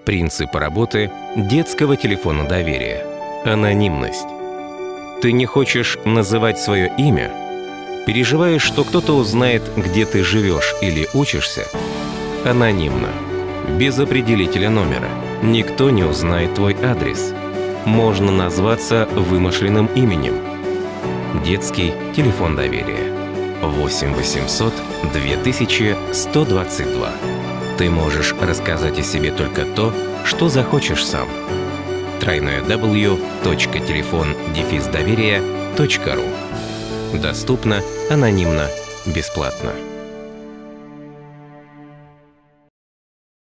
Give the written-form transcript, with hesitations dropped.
Принципы работы детского телефона доверия. Анонимность. Ты не хочешь называть свое имя? Переживаешь, что кто-то узнает, где ты живешь или учишься? Анонимно. Без определителя номера. Никто не узнает твой адрес. Можно назваться вымышленным именем. Детский телефон доверия. 8 800 2122. Ты можешь рассказать о себе только то, что захочешь сам. www.telefon-доверия.ру. Доступно, анонимно, бесплатно.